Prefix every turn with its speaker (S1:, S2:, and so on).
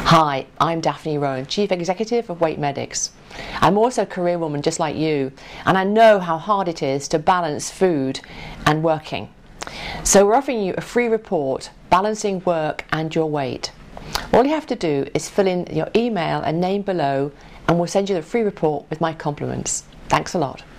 S1: Hi, I'm Daphne Rowan, Chief Executive of Weight Medics. I'm also a career woman just like you, and I know how hard it is to balance food and working. So we're offering you a free report, Balancing Work and Your Weight. All you have to do is fill in your email and name below, and we'll send you the free report with my compliments. Thanks a lot.